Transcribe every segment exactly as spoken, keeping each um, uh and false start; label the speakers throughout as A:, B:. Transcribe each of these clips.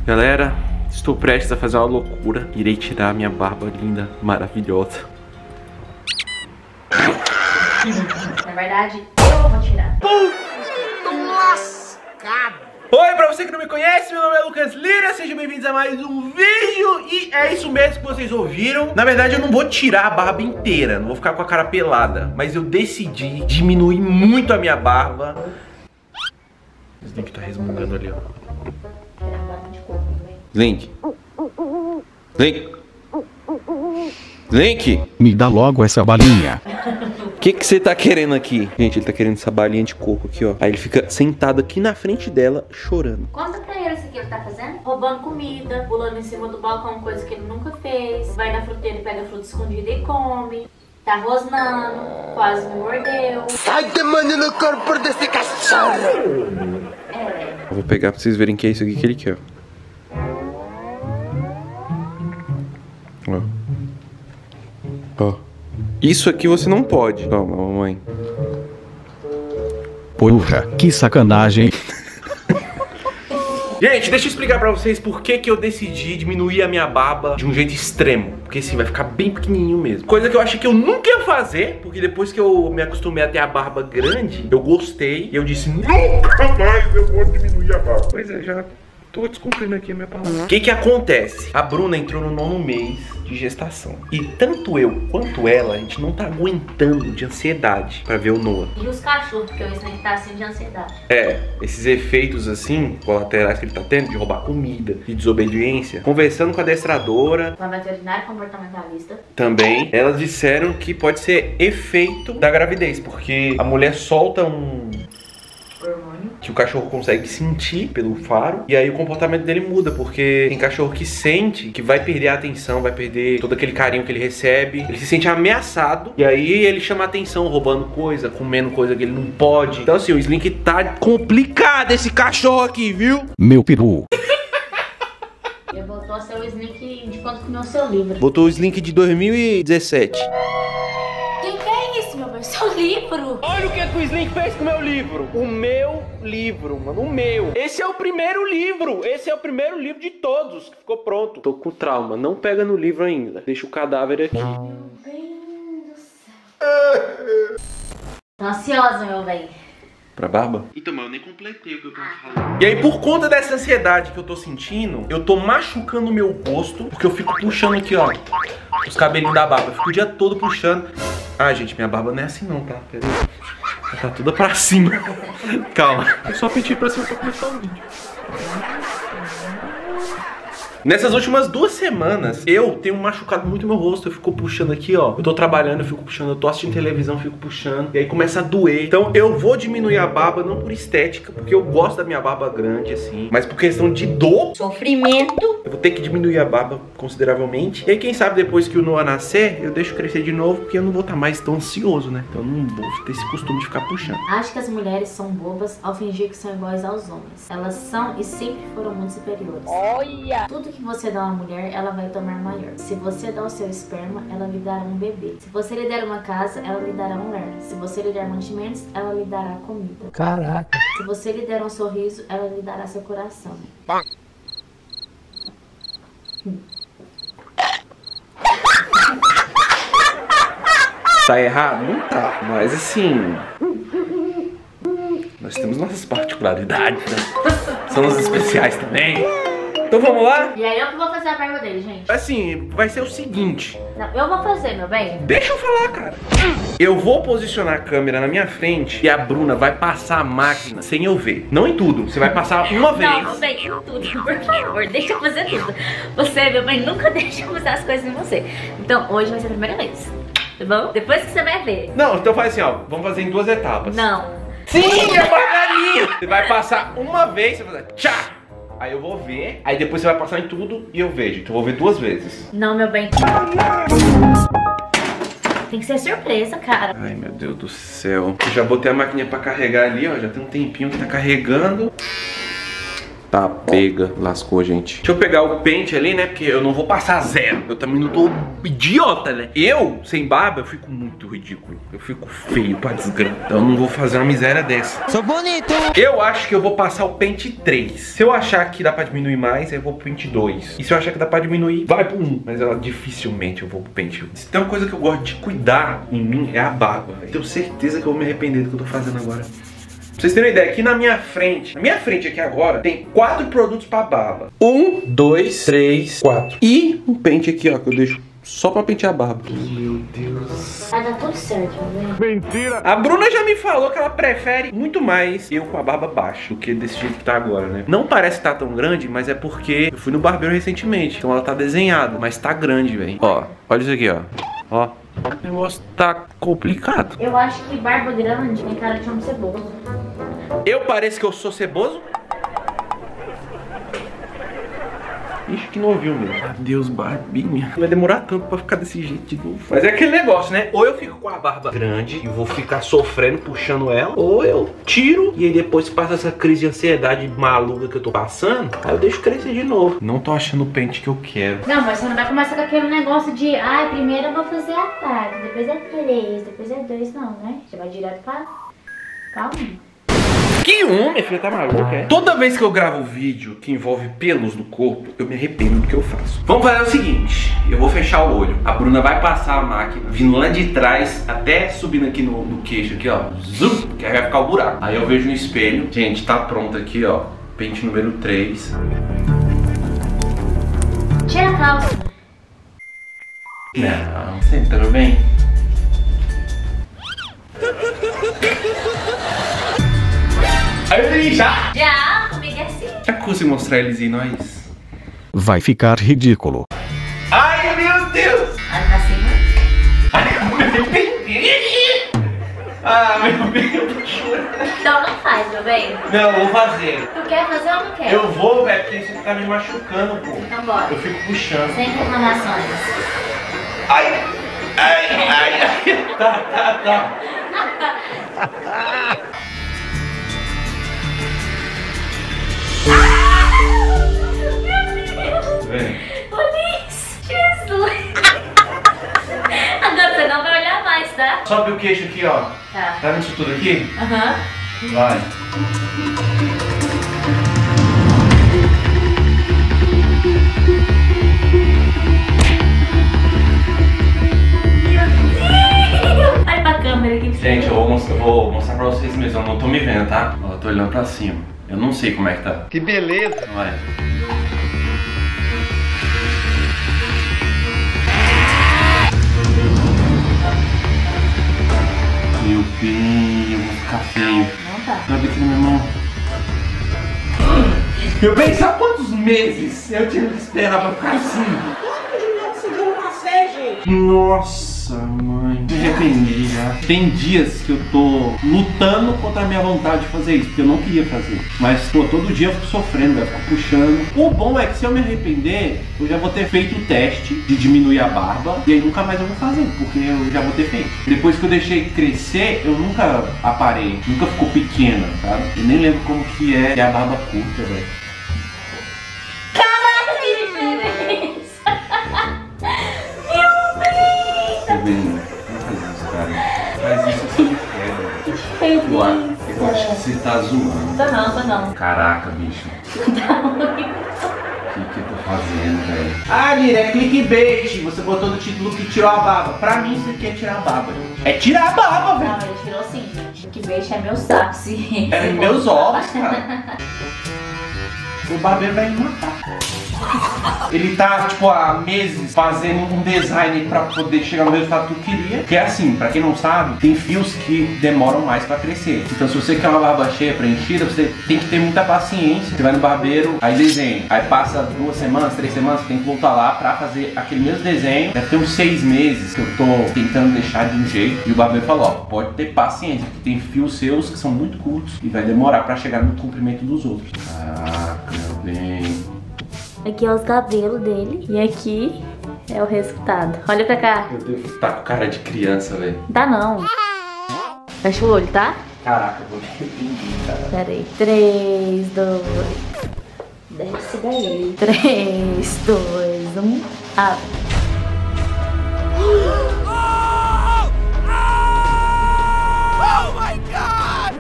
A: Galera, estou prestes a fazer uma loucura. Irei tirar a minha barba linda, maravilhosa.
B: Na verdade, eu vou tirar.
A: Nossa! Oi, pra você que não me conhece, meu nome é Lucas Lira, sejam bem-vindos a mais um vídeo. E é isso mesmo que vocês ouviram. Na verdade eu não vou tirar a barba inteira, não vou ficar com a cara pelada, mas eu decidi diminuir muito a minha barba. O Slink tá resmungando ali, ó. Slink. Slink. Slink.
C: Me dá logo essa balinha.
A: O que que você tá querendo aqui? Gente, ele tá querendo essa balinha de coco aqui, ó. Aí ele fica sentado aqui na frente dela, chorando.
B: Conta pra ele isso aqui que ele tá fazendo. Roubando comida, pulando em cima do balcão, coisa que ele nunca fez. Vai na fruteira e pega fruta escondida e come. Tá rosnando, quase me mordeu.
D: Sai demônio no corpo desse cachorro!
B: É.
A: Eu vou pegar pra vocês verem que é isso aqui que ele quer, ó. Ó. Ó. Isso aqui você não pode. Toma, mamãe.
C: Porra, que sacanagem.
A: Gente, deixa eu explicar pra vocês por que que eu decidi diminuir a minha barba de um jeito extremo. Porque assim, vai ficar bem pequenininho mesmo. Coisa que eu achei que eu nunca ia fazer, porque depois que eu me acostumei a ter a barba grande, eu gostei. E eu disse, nunca mais eu vou diminuir a barba. Pois é, já tô descumprindo aqui a minha palavra. O que que acontece? A Bruna entrou no nono mês de gestação. E tanto eu quanto ela, a gente não tá aguentando de ansiedade pra ver o Noah.
B: E os cachorros, porque o Snake tá assim de ansiedade.
A: É, esses efeitos assim, colaterais que ele tá tendo, de roubar comida, de desobediência. Conversando com a adestradora,
B: Com a veterinária comportamentalista.
A: também, elas disseram que pode ser efeito da gravidez, porque a mulher solta um...
B: Hormônio.
A: que o cachorro consegue sentir pelo faro, e aí o comportamento dele muda, porque tem cachorro que sente que vai perder a atenção, vai perder todo aquele carinho que ele recebe, ele se sente ameaçado, e aí ele chama a atenção roubando coisa, comendo coisa que ele não pode. Então assim, o Slink tá complicado esse cachorro aqui, viu?
C: Meu peru.
B: Ele voltou a ser o Snake de quando comeu o seu livro.
A: Botou o Slink de dois mil e dezessete.
B: O que, que é isso, meu bem? Seu livro!
A: Olha o que, que o Slink fez com o meu livro. O meu livro, mano, o meu. Esse é o primeiro livro. Esse é o primeiro livro de todos que ficou pronto. Tô com trauma, não pega no livro ainda. Deixa o cadáver aqui.
B: Meu bem do céu. Tô ansiosa, meu bem.
A: Pra barba? Então, mas eu nem completei o que eu tava falando. E aí, por conta dessa ansiedade que eu tô sentindo, eu tô machucando o meu rosto, porque eu fico puxando aqui, ó, os cabelinhos da barba. Eu fico o dia todo puxando. Ah, gente, minha barba não é assim não, tá? Pera aí. Tá toda pra cima. Calma. Eu só pedi pra cima pra começar o vídeo. Nessas últimas duas semanas, eu tenho machucado muito meu rosto. Eu fico puxando aqui, ó. Eu tô trabalhando, eu fico puxando. Eu tô assistindo televisão, eu fico puxando. E aí começa a doer. Então eu vou diminuir a barba, não por estética, porque eu gosto da minha barba grande, assim, mas por questão de dor,
B: Sofrimento.
A: eu vou ter que diminuir a barba consideravelmente. E aí quem sabe depois que o Noah nascer, eu deixo crescer de novo, porque eu não vou estar mais tão ansioso, né? Então eu não vou ter esse costume de ficar puxando.
B: Acho que as mulheres são bobas ao fingir que são iguais aos homens. Elas são e sempre foram muito superiores.
E: Olha!
B: Tudo que você dá a uma mulher, ela vai tomar maior. Se você dá o seu esperma, ela lhe dará um bebê. Se você lhe der uma casa, ela lhe dará um lar. Se você lhe der mantimentos, ela lhe dará comida.
E: Caraca!
B: Se você lhe der um sorriso, ela lhe dará seu coração.
A: Tá errado? Não tá. Mas assim, nós temos nossas particularidades, né? Somos especiais também. Então vamos lá?
B: E aí eu que vou fazer a barba dele, gente.
A: Assim, vai ser o seguinte.
B: Não, eu vou fazer, meu bem.
A: Deixa eu falar, cara. Eu vou posicionar a câmera na minha frente e a Bruna vai passar a máquina sem eu ver. Não em tudo, você vai passar uma vez.
B: Não, meu bem, em tudo, por favor, deixa eu fazer tudo. Você, meu bem, nunca deixa eu fazer as coisas em você. Então, hoje vai ser a primeira vez, tá bom? Depois que você vai ver.
A: Não, então faz assim, ó. Vamos fazer em duas etapas.
B: Não.
A: Sim, é bananinha. Você vai passar uma vez, você vai fazer tchá. Aí eu vou ver, aí depois você vai passar em tudo e eu vejo. Então eu vou ver duas vezes.
B: Não, meu bem. Tem que ser surpresa, cara.
A: Ai, meu Deus do céu. Eu já botei a maquininha pra carregar ali, ó. Já tem um tempinho que tá carregando. Tá, pega, lascou, gente. Deixa eu pegar o pente ali, né? Porque eu não vou passar zero. Eu também não tô idiota, né? Eu, sem barba, eu fico muito ridículo. Eu fico feio pra desgrama. Então eu não vou fazer uma miséria dessa.
D: Sou bonito.
A: Eu acho que eu vou passar o pente três. Se eu achar que dá pra diminuir mais, eu vou pro pente dois. E se eu achar que dá pra diminuir, vai pro um. Mas eu, dificilmente eu vou pro pente um. Se tem uma coisa que eu gosto de cuidar em mim, é a barba, velho. Tenho certeza que eu vou me arrepender do que eu tô fazendo agora. Pra vocês terem uma ideia, aqui na minha frente, na minha frente aqui agora, tem quatro produtos pra barba. Um, dois, três, quatro. E um pente aqui, ó, que eu deixo só pra pentear a barba. Meu Deus.
B: Vai dar tudo certo, né?
A: Mentira. A Bruna já me falou que ela prefere muito mais eu com a barba baixa do que desse jeito que tá agora, né? Não parece que tá tão grande, mas é porque eu fui no barbeiro recentemente. Então ela tá desenhada, mas tá grande, velho. Ó, olha isso aqui, ó. Ó. O negócio tá complicado.
B: Eu acho que barba grande tem cara de homem ceboso.
A: Eu pareço que eu sou ceboso? Ixi, que novinho mesmo. Adeus, barbinha. Vai demorar tanto pra ficar desse jeito de novo. Mas é aquele negócio, né? Ou eu fico com a barba grande e vou ficar sofrendo, puxando ela, ou eu tiro e aí depois passa essa crise de ansiedade maluca que eu tô passando, aí eu deixo crescer de novo. Não tô achando o pente que eu quero.
B: Não, mas você não vai começar com aquele negócio de ai, primeiro eu vou fazer a tarde, depois é três, depois é dois, não, né? Você vai direto pra... Calma.
A: Que um, minha filha, tá maluca, é? Toda vez que eu gravo vídeo que envolve pelos do corpo, eu me arrependo do que eu faço. Vamos fazer o seguinte, eu vou fechar o olho. A Bruna vai passar a máquina, vindo lá de trás, até subindo aqui no, no queixo, aqui, ó. Zum, que aí vai ficar o buraco. Aí eu vejo no espelho. Gente, tá pronto aqui, ó. Pente número três.
B: Tira a calça.
A: Não, sentando bem. Aí, já?
B: Já, comigo é assim.
A: Já consigo mostrar eles em nós?
C: Vai ficar ridículo.
A: Ai, meu Deus!
B: Olha pra cima.
A: Ai, eu me arrependi. Ah, meu Deus.
B: Então não faz, meu bem.
A: Não, eu vou fazer.
B: Tu quer fazer ou não quer?
A: Eu vou, velho, porque isso tá me machucando, pô.
B: Então bora.
A: Eu fico puxando.
B: Sem reclamações.
A: Ai! Ai, ai, ai. Tá, tá, tá. Vem.
B: Polícia! Jesus! Agora você não vai olhar mais, tá?
A: Sobe o queixo aqui, ó.
B: Tá.
A: Tá vendo isso tudo aqui?
B: Aham.
A: Vai.
B: Olha pra câmera aqui.
A: Gente, eu vou mostrar, vou mostrar pra vocês mesmo. Eu não tô me vendo, tá? Ó, eu tô olhando pra cima. Eu não sei como é que tá.
D: Que beleza.
A: Vai. Meu bem, eu vou ficar feio.
B: Não tá.
A: Sabe aqui na minha mão? Meu bem, sabe quantos meses eu tive que esperar pra ficar assim? Nossa, mãe, me arrependi já. Tem dias que eu tô lutando contra a minha vontade de fazer isso, porque eu não queria fazer. Mas, pô, todo dia eu fico sofrendo, eu fico puxando. O bom é que se eu me arrepender, eu já vou ter feito o teste de diminuir a barba e aí nunca mais eu vou fazer, porque eu já vou ter feito. Depois que eu deixei crescer, eu nunca aparei, nunca ficou pequena, sabe? Eu nem lembro como que é a barba curta, velho.
B: Caraca, que diferença!
A: Tá vendo? Não faz isso, cara. Faz isso assim de quebra. Eu, acho- eu acho que você tá zoando.
B: Tô não, tô não.
A: Caraca, bicho. O que, que eu tô fazendo, velho? Ah, Lira, é clickbait. Você botou no título que tirou a barba. Pra mim, isso aqui é tirar a barba. É tirar a barba, velho.
B: Não, ele tirou sim, gente. Que beijo é meu saco, sim.
A: É meus ovos, cara. O barbeiro vai me matar. Ele tá, tipo, há meses fazendo um design pra poder chegar no resultado que eu queria. Que é assim, pra quem não sabe, tem fios que demoram mais pra crescer. Então se você quer uma barba cheia, preenchida, você tem que ter muita paciência. Você vai no barbeiro, aí desenha. Aí passa duas semanas, três semanas, você tem que voltar lá pra fazer aquele mesmo desenho. Deve ter uns seis meses que eu tô tentando deixar de um jeito. E o barbeiro falou, ó, pode ter paciência, porque tem fios seus que são muito curtos e vai demorar pra chegar no comprimento dos outros. Caraca, meu bem.
B: Aqui é os cabelos dele e aqui é o resultado. Olha pra cá.
A: Meu Deus, tá com cara de criança, velho.
B: Dá não. Fecha o olho, tá?
A: Caraca, eu vou me arrepender, cara.
B: Pera aí. Três, dois... Desce daí. três, dois, um, abre.
D: Oh my God!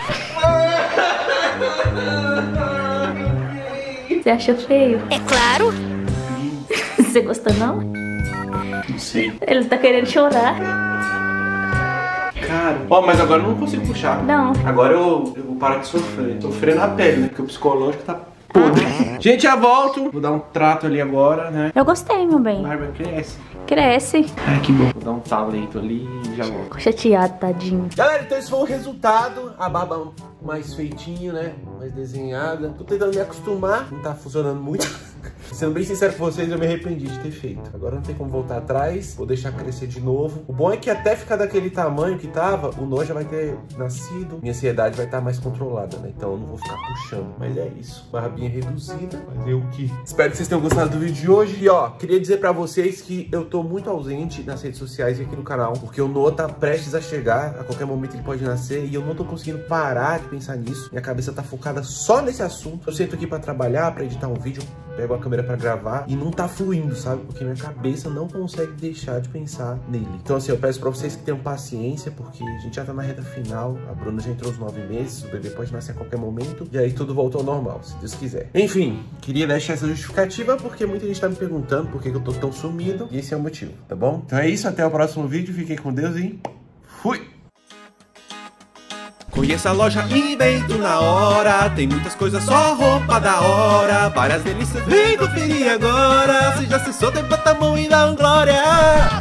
B: Você achou feio?
E: É claro.
B: Você gostou não?
A: Não sei.
B: Ele tá querendo chorar.
A: Cara, ó, mas agora eu não consigo puxar.
B: Não.
A: Agora eu, eu vou parar de sofrer. Sofrer na pele, né? Porque o psicológico tá podre. Gente, já volto. Vou dar um trato ali agora, né?
B: Eu gostei, meu bem.
A: A barba cresce.
B: Cresce.
A: Ai, que bom. Vou dar um talento ali e já volto.
B: Ficou chateado, tadinho.
D: Galera, então esse foi o resultado. A barba mais feitinha, né? Mais desenhada. Tô tentando me acostumar. Não tá funcionando muito. Sendo bem sincero com vocês, eu me arrependi de ter feito. Agora não tem como voltar atrás. Vou deixar crescer de novo. O bom é que até ficar daquele tamanho que tava, o nó já vai ter nascido. Minha ansiedade vai estar mais controlada, né? Então eu não vou ficar puxando. Mas é isso. Barbinha reduzida. Fazer o que? Espero que vocês tenham gostado do vídeo de hoje. E ó, queria dizer pra vocês que eu tô muito ausente nas redes sociais e aqui no canal. Porque o Noah tá prestes a chegar. A qualquer momento ele pode nascer. E eu não tô conseguindo parar de pensar nisso. Minha cabeça tá focada só nesse assunto. Eu sento aqui pra trabalhar, pra editar um vídeo. Pego a câmera pra gravar e não tá fluindo, sabe? Porque minha cabeça não consegue deixar de pensar nele. Então assim, eu peço pra vocês que tenham paciência, porque a gente já tá na reta final. A Bruna já entrou os nove meses, o bebê pode nascer a qualquer momento. E aí tudo voltou ao normal, se Deus quiser. Enfim, queria deixar essa justificativa, porque muita gente tá me perguntando por que eu tô tão sumido. E esse é o motivo, tá bom? Então é isso, até o próximo vídeo. Fiquem com Deus e fui!
F: Conheça a loja Invento na hora. Tem muitas coisas, só roupa da hora. Várias delícias, vem conferir agora. Se já acessou, levanta a mão e dá um glória.